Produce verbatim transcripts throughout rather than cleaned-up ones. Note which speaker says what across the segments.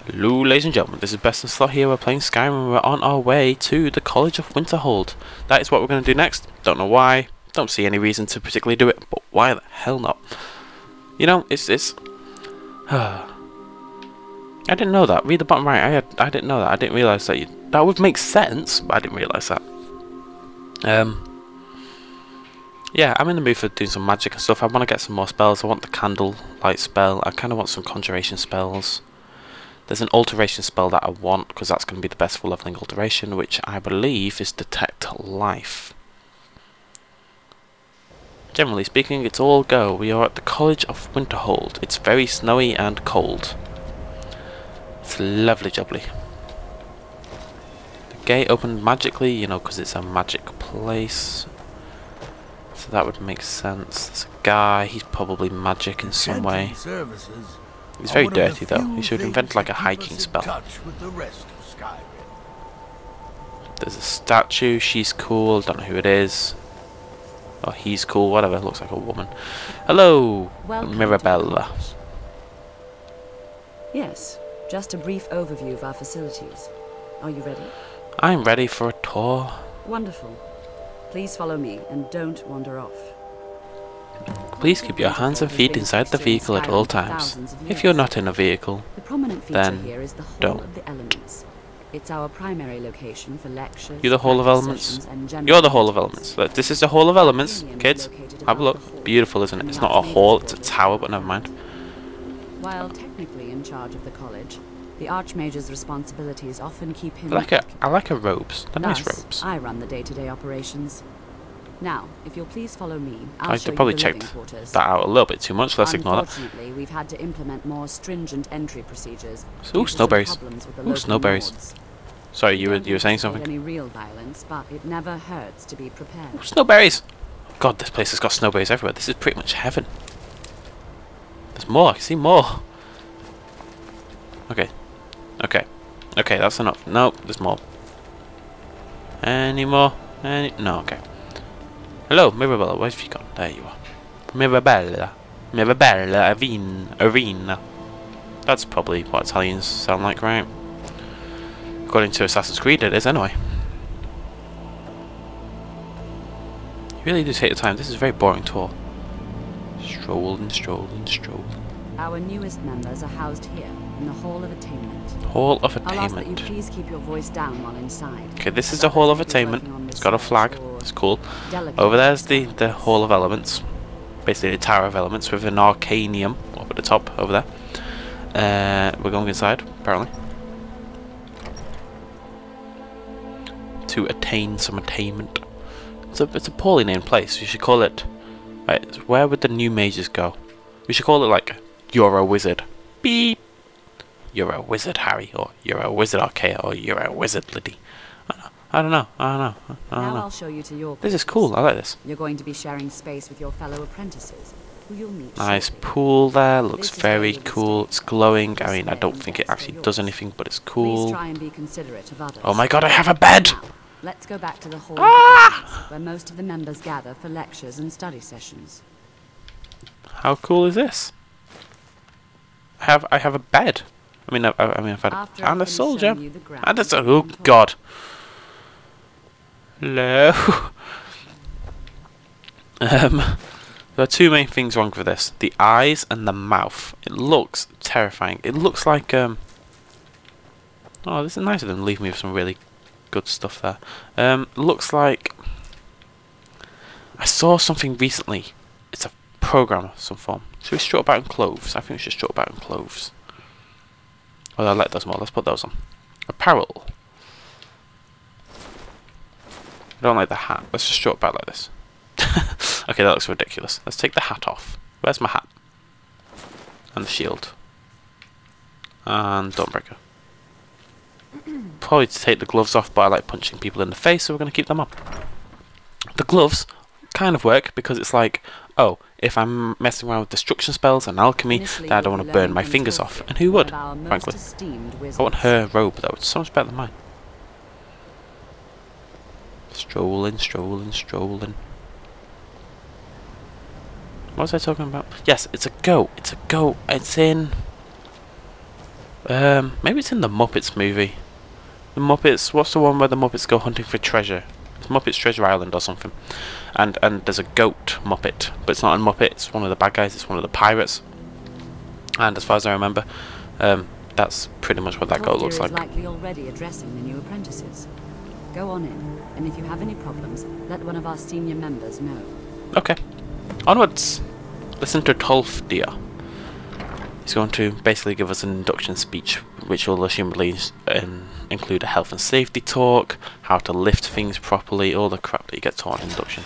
Speaker 1: Hello ladies and gentlemen, this is Best in Slot here. We're playing Skyrim and we're on our way to the College of Winterhold. That is what we're going to do next. Don't know why, don't see any reason to particularly do it, but why the hell not? You know, it's... it's I didn't know that. Read the bottom right. I had, I didn't know that. I didn't realise that. You, that would make sense, but I didn't realise that. Um... Yeah, I'm in the mood for doing some magic and stuff. I want to get some more spells. I want the candle light spell. I kind of want some conjuration spells. There's an alteration spell that I want, because that's going to be the best for leveling alteration, which I believe is Detect Life. Generally speaking, it's all go. We are at the College of Winterhold. It's very snowy and cold. It's lovely jubbly. The gate opened magically, you know, because it's a magic place. So that would make sense. There's a guy, he's probably magic in some way. He's very dirty though. He should invent like a hiking spell. There's a statue, she's cool, don't know who it is. Oh, he's cool, whatever, looks like a woman. Hello, Mirabella.
Speaker 2: Yes, just a brief overview of our facilities. Are you ready?
Speaker 1: I'm ready for a tour.
Speaker 2: Wonderful. Please follow me and don't wander off.
Speaker 1: Please keep your hands and feet inside the vehicle at all times. If you're not in a vehicle,
Speaker 2: the prominent feature
Speaker 1: then
Speaker 2: here is the Hall
Speaker 1: don't.
Speaker 2: of the Elements. It's our primary location for lectures.
Speaker 1: You're the Hall of Elements. You're the Hall of Elements. Look, this is the Hall of Elements, kids. Have a look. Beautiful, isn't it? It's not a hall, it's a tower, but never mind.
Speaker 2: While technically in charge of the college, the Archmage's responsibilities often keep him.
Speaker 1: I like her. I like her robes. They're nice
Speaker 2: Thus,
Speaker 1: robes.
Speaker 2: I run the day-to-day operations. Now, if you'll please follow me, I'll
Speaker 1: I
Speaker 2: show you
Speaker 1: probably
Speaker 2: the
Speaker 1: checked
Speaker 2: living quarters.
Speaker 1: that out a little bit too much. Let's ignore that.
Speaker 2: Unfortunately, we've had to implement more stringent entry procedures.
Speaker 1: Ooh,
Speaker 2: due to some
Speaker 1: snowberries.
Speaker 2: problems with the
Speaker 1: Ooh,
Speaker 2: local
Speaker 1: snowberries.
Speaker 2: lords.
Speaker 1: Sorry, you were
Speaker 2: Don't
Speaker 1: you were saying
Speaker 2: anticipate
Speaker 1: something.
Speaker 2: Any real violence, but it never hurts to be prepared.
Speaker 1: Ooh, snowberries. God, this place has got snowberries everywhere. This is pretty much heaven. There's more. I can see more. Okay. Okay. Okay, that's enough. No, there's more. Any more? Any? No. Okay. Hello, Mirabella. Where have you gone? There you are. Mirabella. Mirabella. Arena. Arena. That's probably what Italians sound like, right? According to Assassin's Creed, it is anyway. You really do take the time. This is a very boring tour. Stroll and stroll and stroll.
Speaker 2: Our newest members are housed here in the Hall of Attainment.
Speaker 1: Hall of
Speaker 2: I'll ask that you
Speaker 1: Attainment.
Speaker 2: please keep your voice down while inside.
Speaker 1: Okay, this is the Hall of Attainment. It's got a flag. It's cool. Over there's the the Hall of Elements, basically the Tower of Elements with an Arcanium up at the top over there. Uh, we're going inside apparently to attain some attainment. It's a it's a poorly named place. We should call it. Right, where would the new mages go? We should call it like you're a wizard. Beep. You're a wizard, Harry, or you're a wizard, Archaea, or you're a wizard, Liddy. I don't know. I don't know. I don't
Speaker 2: Now
Speaker 1: know.
Speaker 2: I'll show you to your
Speaker 1: This is
Speaker 2: quarters.
Speaker 1: cool. I like this.
Speaker 2: You're going to be sharing space with your fellow apprentices, who you'll meet
Speaker 1: Nice
Speaker 2: shortly.
Speaker 1: pool there. Looks
Speaker 2: This is where
Speaker 1: very
Speaker 2: you'll be
Speaker 1: cool.
Speaker 2: staying.
Speaker 1: It's glowing. I
Speaker 2: Just
Speaker 1: mean, I
Speaker 2: there
Speaker 1: don't
Speaker 2: and
Speaker 1: think it
Speaker 2: beds
Speaker 1: actually
Speaker 2: for
Speaker 1: does
Speaker 2: yours.
Speaker 1: anything, but it's
Speaker 2: Please
Speaker 1: cool.
Speaker 2: try and be considerate of others.
Speaker 1: Oh my god, I have a bed!
Speaker 2: Now, let's go back to the hall
Speaker 1: Ah!
Speaker 2: of Elements, where most of the members gather for lectures and study sessions.
Speaker 1: How cool is this? I have I have a bed. I mean, I, I mean, I've had
Speaker 2: After
Speaker 1: and
Speaker 2: I've
Speaker 1: a
Speaker 2: finished
Speaker 1: soldier.
Speaker 2: showing you the ground,
Speaker 1: And a soldier.
Speaker 2: you
Speaker 1: Oh
Speaker 2: can talk.
Speaker 1: god. Hello. um, there are two main things wrong with this: the eyes and the mouth. It looks terrifying. It looks like um. Oh, this is nice of them to leave me with some really good stuff there. Um, looks like I saw something recently. It's a program of some form. Should we strut about in clothes? I think we should strut about in clothes. Oh, I like those more. Let's put those on. Apparel. I don't like the hat. Let's just strut about like this. Okay, that looks ridiculous. Let's take the hat off. Where's my hat? And the shield. And Dawnbreaker. Probably to take the gloves off, but I like punching people in the face, so we're going to keep them on. The gloves kind of work because it's like, oh, if I'm messing around with destruction spells and alchemy,
Speaker 2: Initially,
Speaker 1: then I don't
Speaker 2: you'll
Speaker 1: want
Speaker 2: be
Speaker 1: to burn
Speaker 2: learning
Speaker 1: my
Speaker 2: from
Speaker 1: fingers
Speaker 2: Tolkien,
Speaker 1: off. And who
Speaker 2: one
Speaker 1: would,
Speaker 2: of our most
Speaker 1: frankly?
Speaker 2: esteemed
Speaker 1: I want
Speaker 2: wizards.
Speaker 1: her robe, though. It's so much better than mine. Strolling, strolling, strolling. What was I talking about? Yes, it's a goat. It's a goat. It's in... Um, maybe it's in the Muppets movie. The Muppets. What's the one where the Muppets go hunting for treasure? It's Muppets Treasure Island or something. And and there's a goat Muppet, but it's not a Muppet. It's one of the bad guys. It's one of the pirates. And as far as I remember, um, that's pretty much what that goat looks like.
Speaker 2: Is likely already addressing the new apprentices. Go on in, and if you have any problems, let one of our senior members know.
Speaker 1: Okay. Onwards. Listen to Tolfdir. He's going to basically give us an induction speech, which will assumably um, include a health and safety talk, how to lift things properly, all the crap that you get taught in induction.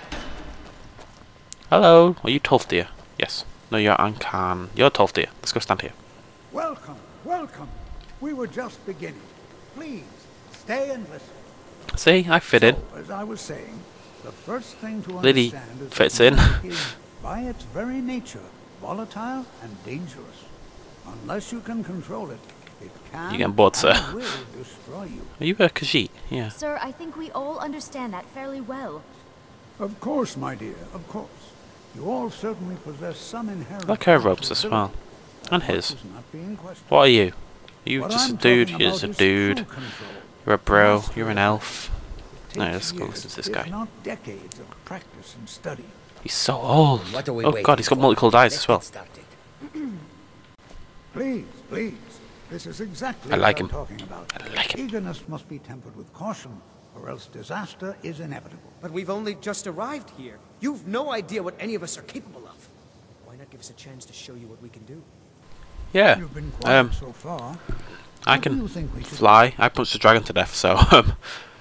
Speaker 1: Hello, are you Tolfdir? Yes. No, you're Ankan. You're Tolfdir. Let's go stand here.
Speaker 3: Welcome, welcome. We were just beginning. Please, stay and listen.
Speaker 1: See, I fit in.
Speaker 3: So, as I was saying, the first thing to
Speaker 1: Lily
Speaker 3: understand is
Speaker 1: fits
Speaker 3: that
Speaker 1: in.
Speaker 3: magic is, by its very nature, volatile and dangerous. Unless you can control it, it can
Speaker 1: You're getting bored, sir.
Speaker 3: and will destroy you.
Speaker 1: Are you a Khajiit? Yeah.
Speaker 4: Sir, I think we all understand that fairly well.
Speaker 3: Of course, my dear, of course. You all certainly possess some inherent...
Speaker 1: I like her robes as well. And his.
Speaker 3: Is not being questioned.
Speaker 1: What are you? Are you
Speaker 3: What
Speaker 1: just a
Speaker 3: I'm
Speaker 1: dude?
Speaker 3: talking
Speaker 1: You're just a
Speaker 3: about is
Speaker 1: dude.
Speaker 3: true control.
Speaker 1: You're a bro.
Speaker 3: Mastery
Speaker 1: You're an
Speaker 3: of
Speaker 1: elf.
Speaker 3: It
Speaker 1: No,
Speaker 3: takes
Speaker 1: let's go
Speaker 3: years,
Speaker 1: listen to this
Speaker 3: if
Speaker 1: guy.
Speaker 3: not decades of practice and study.
Speaker 1: He's so old.
Speaker 5: What are we
Speaker 1: Oh
Speaker 5: waiting
Speaker 1: god, he's got
Speaker 5: for?
Speaker 1: multi-colored eyes
Speaker 5: Let's
Speaker 1: as well.
Speaker 5: get started.
Speaker 3: Please, please. This is exactly
Speaker 1: I
Speaker 3: what
Speaker 1: like
Speaker 3: I'm
Speaker 1: him.
Speaker 3: talking about.
Speaker 1: I like him.
Speaker 3: Eagerness must be tempered with caution, or else disaster is inevitable.
Speaker 6: But we've only just arrived here. You've no idea what any of us are capable of. Why not give us a chance to show you what we can do?
Speaker 1: Yeah.
Speaker 3: You've been quiet
Speaker 1: Um,
Speaker 3: so far.
Speaker 1: I
Speaker 3: What do
Speaker 1: can
Speaker 3: you think we should
Speaker 1: fly. I punched a dragon to death, so um,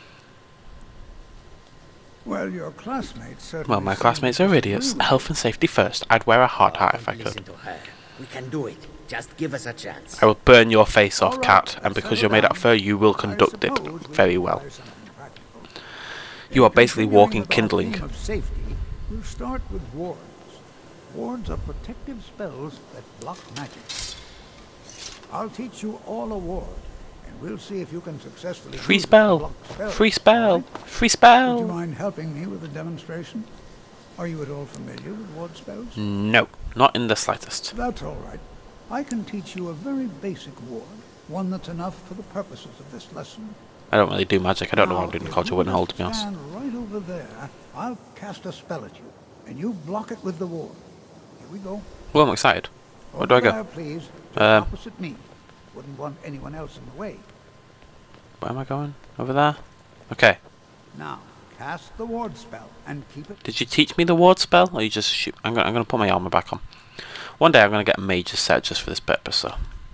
Speaker 3: Well, your classmates certainly
Speaker 1: well, my
Speaker 3: seem
Speaker 1: classmates
Speaker 3: to
Speaker 1: are
Speaker 3: disagree
Speaker 1: idiots.
Speaker 3: with
Speaker 1: Health and safety first. I'd wear a hard hat if I
Speaker 5: Don't
Speaker 1: could.
Speaker 5: listen to her. We can do it. Just give us a chance.
Speaker 1: I will burn your face off,
Speaker 3: All right,
Speaker 1: cat, and
Speaker 3: let's
Speaker 1: because
Speaker 3: settle
Speaker 1: you're made out of
Speaker 3: down.
Speaker 1: fur, you will
Speaker 3: I
Speaker 1: conduct it
Speaker 3: suppose we
Speaker 1: very
Speaker 3: should
Speaker 1: well.
Speaker 3: try something practical.
Speaker 1: You are
Speaker 3: In
Speaker 1: basically
Speaker 3: continuing
Speaker 1: walking
Speaker 3: with our
Speaker 1: kindling.
Speaker 3: theme of safety, we'll start with wards. Wards are protective spells that block magic. I'll teach you all a ward, and we'll see if you can successfully
Speaker 1: Free
Speaker 3: use it to
Speaker 1: spell!
Speaker 3: block spells.
Speaker 1: Free spell!
Speaker 3: All right?
Speaker 1: Free
Speaker 3: Would you
Speaker 1: spell!
Speaker 3: mind helping me with a demonstration? Are you at all familiar with ward spells?
Speaker 1: No, not in the slightest.
Speaker 3: That's all right. I can teach you a very basic ward, one that's enough for the purposes of this lesson.
Speaker 1: I don't really do magic. I don't know what I'm
Speaker 3: Now,
Speaker 1: doing in
Speaker 3: if
Speaker 1: College of
Speaker 3: you
Speaker 1: Winterhold,
Speaker 3: just
Speaker 1: to be honest.
Speaker 3: Stand right over there. I'll cast a spell at you, and you block it with the ward. Here we go.
Speaker 1: Well, I'm excited. Where do I
Speaker 3: Over
Speaker 1: go?
Speaker 3: there, please. Just
Speaker 1: Um,
Speaker 3: opposite me. Wouldn't want anyone else in the way.
Speaker 1: Where am I going? Over there? Okay.
Speaker 3: Now, cast the ward spell and keep it.
Speaker 1: Did you teach me the ward spell, or you just shoot? I'm gonna, I'm gonna put my armor back on. One day I'm gonna get a Mage set just for this purpose, so.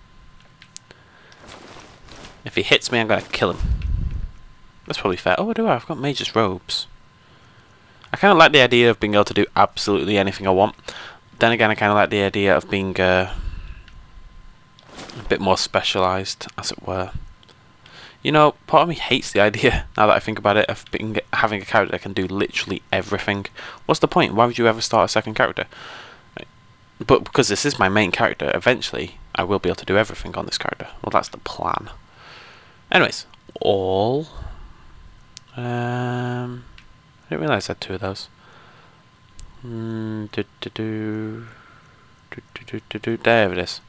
Speaker 1: If he hits me, I'm gonna kill him. That's probably fair. Oh, I do. I've got Mage's robes. I kind of like the idea of being able to do absolutely anything I want. Then again, I kind of like the idea of being uh, a bit more specialised, as it were. You know, part of me hates the idea, now that I think about it, of being, having a character that can do literally everything. What's the point? Why would you ever start a second character? But because this is my main character, eventually I will be able to do everything on this character. Well, that's the plan. Anyways, all... Um, I didn't realise I had two of those. Mm, do, do, do, do, do, do, do, do. There it is.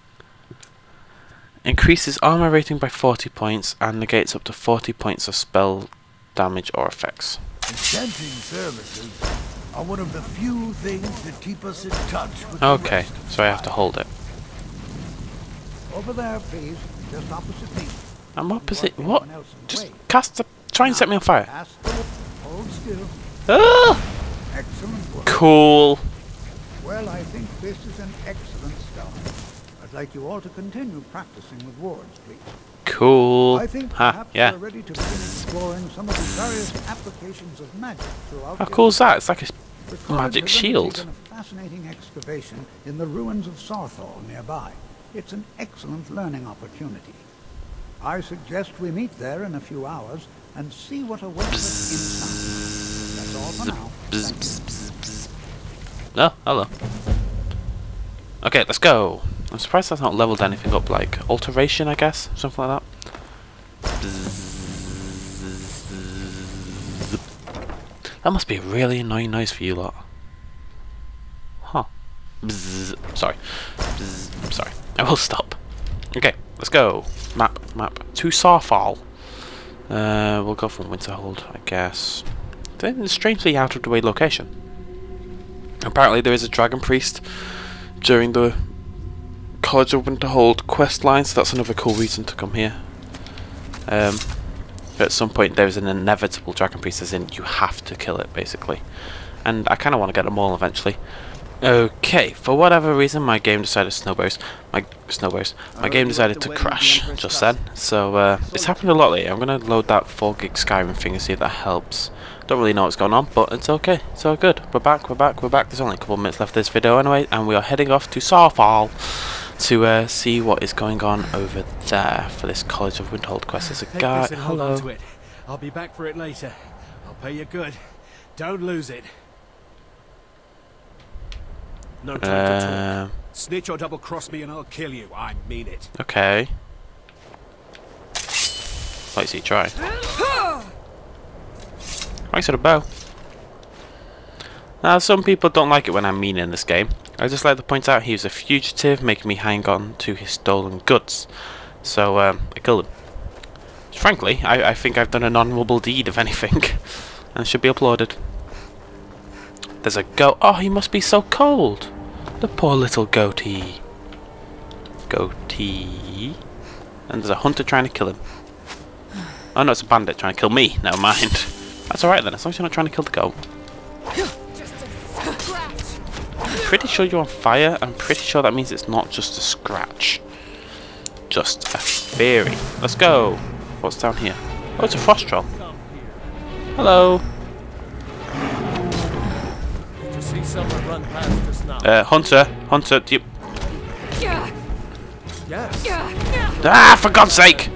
Speaker 1: Increases armor rating by forty points and negates up to forty points of spell damage or effects.
Speaker 3: Enchanting services are one of the few things that keep us in touch with
Speaker 1: Okay,
Speaker 3: the rest of
Speaker 1: so I have to
Speaker 3: Skyrim.
Speaker 1: hold it.
Speaker 3: Over there, please. Just opposite me.
Speaker 1: I'm opposite.
Speaker 3: Wouldn't
Speaker 1: What?
Speaker 3: want anyone else in the
Speaker 1: Just
Speaker 3: way.
Speaker 1: cast the. Try and set me on fire.
Speaker 3: Cast the hold still.
Speaker 1: Ah!
Speaker 3: Excellent work.
Speaker 1: Cool.
Speaker 3: Well, I think this is an excellent start. I'd like you all to continue practicing with wards, please.
Speaker 1: Cool.
Speaker 3: I think
Speaker 1: Ha,
Speaker 3: perhaps
Speaker 1: yeah.
Speaker 3: we're ready to begin exploring some of the various applications of magic throughout
Speaker 1: How
Speaker 3: the
Speaker 1: cool is that? It's like a
Speaker 3: The
Speaker 1: s-
Speaker 3: college
Speaker 1: magic
Speaker 3: has
Speaker 1: shield.
Speaker 3: undertaken a fascinating excavation in the ruins of Sarthal nearby. It's an excellent learning opportunity. I suggest we meet there in a few hours and see what awaits us inside. That's all for now.
Speaker 1: Bzz,
Speaker 3: Thank you.
Speaker 1: bzz, bzz, bzz. Oh, hello. Okay, let's go. I'm surprised that's not leveled anything up, like alteration, I guess, something like that. That must be a really annoying noise for you lot. Huh. Bzz. Sorry. Bzz. Sorry. I will stop. Okay, let's go. Map, map. To Sarfall. Uh, we'll go for Winterhold, I guess. It's a strangely out of the way location. Apparently there is a dragon priest during the College of Winterhold quest line, so that's another cool reason to come here. Um, at some point there is an inevitable dragon priest, as in you have to kill it, basically. And I kind of want to get them all eventually. Okay, for whatever reason my game decided to snowburst. My snowburst. My game decided to crash just then. So uh, it's happened a lot lately. I'm gonna load that four gig Skyrim thing and see if that helps. Don't really know what's going on, but it's okay. It's all good. We're back. We're back. We're back. There's only a couple of minutes left of this video anyway, and we are heading off to Sarfall to uh, see what is going on over there for this College of Winterhold quest. There's a
Speaker 7: Take
Speaker 1: guy.
Speaker 7: this and hold on
Speaker 1: Hello.
Speaker 7: to it. I'll be back for it later. I'll pay you good. Don't lose it. No time to
Speaker 1: Uh,
Speaker 7: talk. Snitch or double cross me and I'll kill you. I mean it.
Speaker 1: okay. Let's see. Try. Thanks for the bow. Now, some people don't like it when I'm mean in this game. I just like to point out he was a fugitive, making me hang on to his stolen goods. So, um, I killed him. Frankly, I, I think I've done an honourable deed, if anything, and should be applauded. There's a goat. Oh, he must be so cold. The poor little goatee. Goatee. And there's a hunter trying to kill him. Oh no, it's a bandit trying to kill me. Never mind. That's alright then, as long as you're not trying to kill the goat. I'm pretty sure you're on fire. I'm pretty sure that means it's not just a scratch. Just a theory. Let's go. What's down here? Oh, it's a frost troll. Hello.
Speaker 8: Did you see someone run past just now?
Speaker 1: Uh, hunter. Hunter, do you...
Speaker 8: Yes.
Speaker 1: Ah, for God's sake!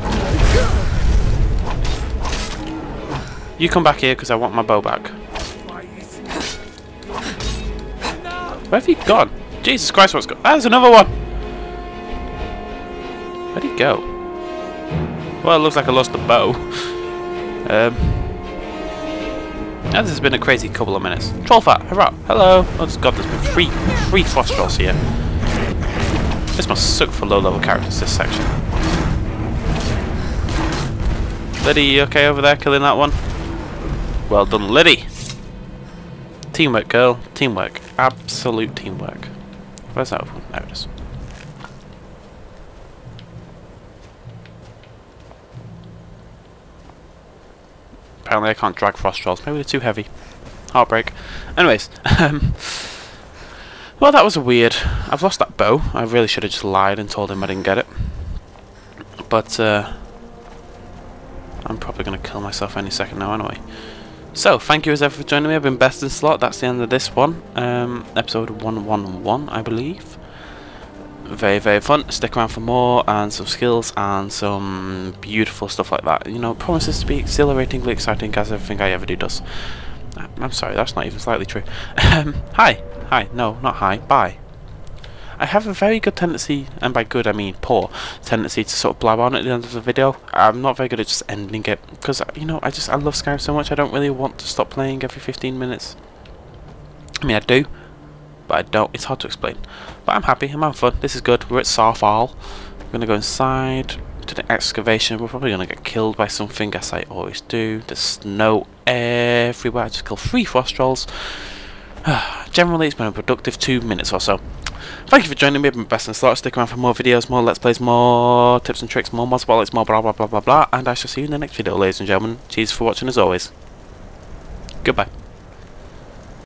Speaker 1: You come back here because I want my bow back. Where have you gone? Jesus Christ, what's going on? Ah, there's another one! Where'd he go? Well, it looks like I lost the bow. Um, this has been a crazy couple of minutes. Troll fat, hurrah! Hello! Oh God, there's been three, three frost trolls here. This must suck for low-level characters, this section. Liddy, you okay over there killing that one? Well done, Liddy! Teamwork, girl. Teamwork. Absolute teamwork. Where's that other one? There it is. Apparently I can't drag frost trolls. Maybe they're too heavy. Heartbreak. Anyways, um, well, that was weird. I've lost that bow. I really should have just lied and told him I didn't get it. But, uh, I'm probably going to kill myself any second now anyway. So, thank you as ever for joining me. I've been Best in Slot. That's the end of this one. Um, episode one eleven, I believe. Very, very fun. Stick around for more, and some skills, and some beautiful stuff like that. You know, it promises to be exhilaratingly exciting, as everything I ever do does. I'm sorry, that's not even slightly true. Um, hi. Hi. No, not hi. Bye. I have a very good tendency, and by good I mean poor, tendency to sort of blab on at the end of the video. I'm not very good at just ending it, because, you know, I just, I love Skyrim so much, I don't really want to stop playing every fifteen minutes. I mean, I do, but I don't. It's hard to explain. But I'm happy, I'm having fun, this is good. We're at Sarfall. We're going to go inside to the excavation. We're probably going to get killed by something, as I always do. There's snow everywhere. I just killed three frost trolls. Generally, it's been a productive two minutes or so. Thank you for joining me. I've been Best in Slot. Stick around for more videos, more Let's Plays, more tips and tricks, more mods, wallets, more blah blah blah blah blah. And I shall see you in the next video, ladies and gentlemen. Cheers for watching as always. Goodbye.